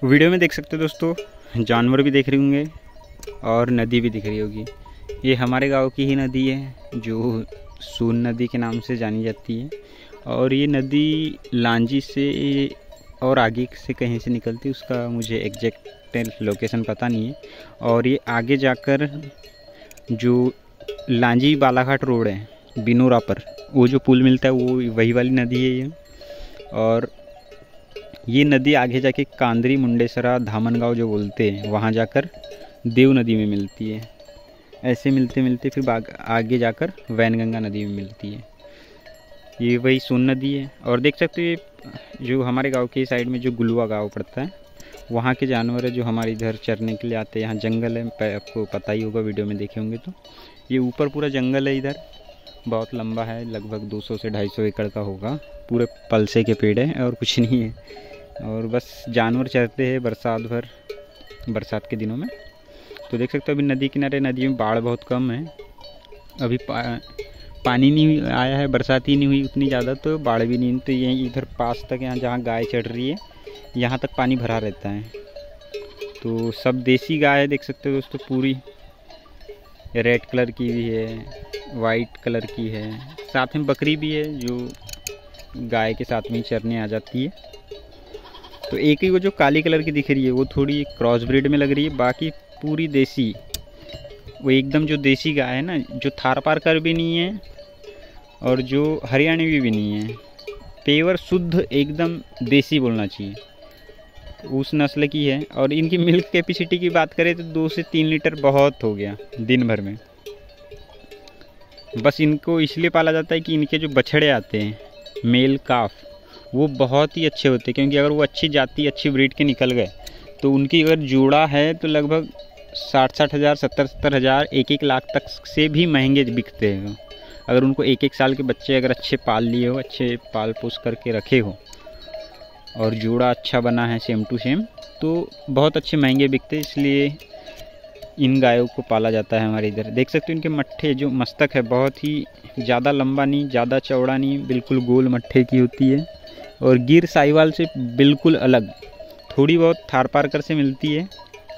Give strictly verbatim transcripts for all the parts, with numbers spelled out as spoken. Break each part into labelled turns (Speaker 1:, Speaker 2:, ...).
Speaker 1: Video में देख सकते हो दोस्तों, जानवर भी देख रहे होंगे और नदी भी दिख रही होगी। ये हमारे गांव की ही नदी है जो सून नदी के नाम से जानी जाती है। और ये नदी लांजी से और आगे से कहीं से निकलती है, उसका मुझे एग्जैक्ट लोकेशन पता नहीं है। और ये आगे जाकर जो लांजी बालाघाट रोड है बिनोरा पर, वो जो पुल मिलता है वो वही वाली नदी है ये। और ये नदी आगे जाके कांदरी मुंडेसरा धामनगांव जो बोलते हैं वहाँ जाकर देव नदी में मिलती है। ऐसे मिलते मिलते फिर आगे जाकर वैनगंगा नदी में मिलती है। ये वही सोन नदी है। और देख सकते हो ये जो हमारे गांव के साइड में जो गुलवा गांव पड़ता है, वहाँ के जानवर है जो हमारे इधर चरने के लिए आते हैं। यहाँ जंगल है, आपको पता ही होगा, वीडियो में देखे होंगे। तो ये ऊपर पूरा जंगल है, इधर बहुत लंबा है, लगभग दो सौ से ढाई सौ एकड़ का होगा। पूरे पलसे के पेड़ हैं और कुछ नहीं है। और बस जानवर चरते हैं बरसात भर, बरसात के दिनों में। तो देख सकते हो अभी नदी किनारे, नदी में बाढ़ बहुत कम है। अभी पा, पानी नहीं आया है, बरसात ही नहीं हुई उतनी ज़्यादा, तो बाढ़ भी नहीं। तो यहीं इधर पास तक, यहाँ जहाँ गाय चढ़ रही है यहाँ तक पानी भरा रहता है। तो सब देसी गाय है, देख सकते हो दोस्तों। पूरी रेड कलर की भी है, वाइट कलर की है, साथ में बकरी भी है जो गाय के साथ में चरने आ जाती है। तो एक ही वो जो काली कलर की दिख रही है वो थोड़ी क्रॉस ब्रीड में लग रही है, बाकी पूरी देसी, वो एकदम जो देसी गाय है ना, जो थार पार कर भी नहीं है और जो हरियाणवी भी नहीं है, पेवर शुद्ध एकदम देसी बोलना चाहिए, उस नस्ल की है। और इनकी मिल्क कैपेसिटी की बात करें तो दो से तीन लीटर बहुत हो गया दिन भर में। बस इनको इसलिए पाला जाता है कि इनके जो बछड़े आते हैं मेल काफ, वो बहुत ही अच्छे होते हैं। क्योंकि अगर वो अच्छी जाति, अच्छी ब्रीड के निकल गए तो उनकी अगर जोड़ा है तो लगभग साठ साठ हज़ार, सत्तर सत्तर हज़ार, एक एक लाख तक से भी महंगे बिकते हैं। अगर उनको एक एक साल के बच्चे अगर अच्छे पाल लिए हो, अच्छे पाल पोस करके रखे हो और जोड़ा अच्छा बना है सेम टू सेम, तो बहुत अच्छे महंगे बिकते हैं। इसलिए इन गायों को पाला जाता है हमारे इधर। देख सकते हो इनके मट्ठे, जो मस्तक है बहुत ही ज़्यादा लंबा नहीं, ज़्यादा चौड़ा नहीं, बिल्कुल गोल मट्ठे की होती है। और गिर साहिवाल से बिल्कुल अलग, थोड़ी बहुत थार पारकर से मिलती है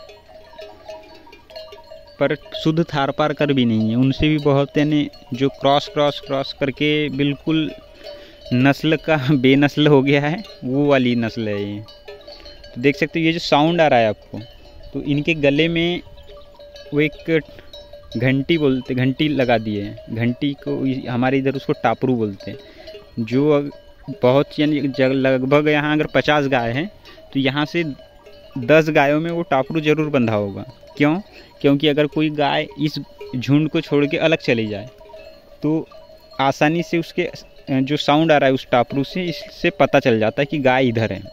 Speaker 1: पर शुद्ध थार पारकर भी नहीं है। उनसे भी बहुत, यानी जो क्रॉस क्रॉस क्रॉस करके बिल्कुल नस्ल का बेनस्ल हो गया है, वो वाली नस्ल है ये। तो देख सकते हो ये जो साउंड आ रहा है आपको, तो इनके गले में वो एक घंटी बोलते, घंटी लगा दिए हैं। घंटी को हमारे इधर उसको टापरू बोलते हैं। जो बहुत, यानी लगभग यहाँ अगर पचास गाय हैं तो यहाँ से दस गायों में वो टापरू ज़रूर बंधा होगा। क्यों? क्योंकि अगर कोई गाय इस झुंड को छोड़ के अलग चली जाए तो आसानी से उसके जो साउंड आ रहा है उस टापरू से, इससे पता चल जाता है कि गाय इधर है।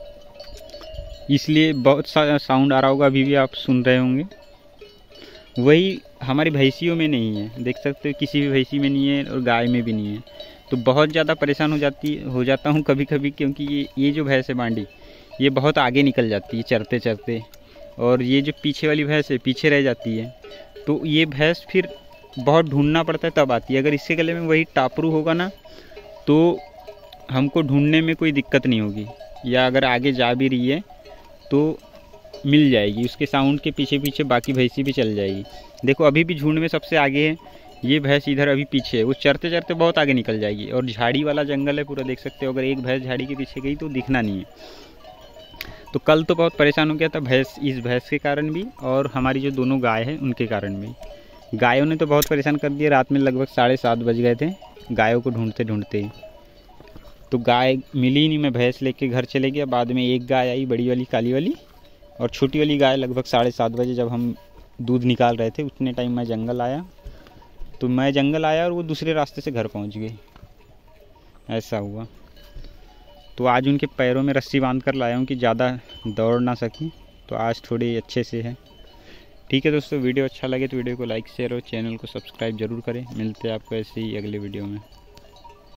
Speaker 1: इसलिए बहुत सा साउंड आ रहा होगा, अभी भी आप सुन रहे होंगे। वही हमारी भैंसियों में नहीं है, देख सकते हो किसी भी भैंसी में नहीं है और गाय में भी नहीं है। तो बहुत ज़्यादा परेशान हो जाती हो जाता हूँ कभी कभी, क्योंकि ये ये जो भैंस है बांडी, ये बहुत आगे निकल जाती है चरते चरते, और ये जो पीछे वाली भैंस है पीछे रह जाती है। तो ये भैंस फिर बहुत ढूंढना पड़ता है तब आती है। अगर इसके गले में वही टापरू होगा ना तो हमको ढूंढने में कोई दिक्कत नहीं होगी, या अगर आगे जा भी रही है तो मिल जाएगी। उसके साउंड के पीछे पीछे बाकी भैंसी भी चल जाएगी। देखो अभी भी झुंड में सबसे आगे है ये भैंस, इधर अभी पीछे है, वो चरते चरते बहुत आगे निकल जाएगी। और झाड़ी वाला जंगल है पूरा, देख सकते हो। अगर एक भैंस झाड़ी के पीछे गई तो दिखना नहीं है। तो कल तो बहुत परेशान हो गया था भैंस, इस भैंस के कारण भी, और हमारी जो दोनों गाय हैं उनके कारण भी। गायों ने तो बहुत परेशान कर दिया। रात में लगभग साढ़े सात बज गए थे गायों को ढूंढते ढूंढते ही। तो गाय मिली नहीं, मैं भैंस लेके घर चले गया। बाद में एक गाय आई, बड़ी वाली काली वाली, और छोटी वाली गाय लगभग साढ़े सात बजे जब हम दूध निकाल रहे थे उतने टाइम मैं जंगल आया। तो मैं जंगल आया और वो दूसरे रास्ते से घर पहुंच गई, ऐसा हुआ। तो आज उनके पैरों में रस्सी बांध कर लाया हूँ कि ज़्यादा दौड़ ना सकें। तो आज थोड़ी अच्छे से है। ठीक है दोस्तों, वीडियो अच्छा लगे तो वीडियो को लाइक शेयर और चैनल को सब्सक्राइब जरूर करें। मिलते हैं आपको ऐसे ही अगले वीडियो में।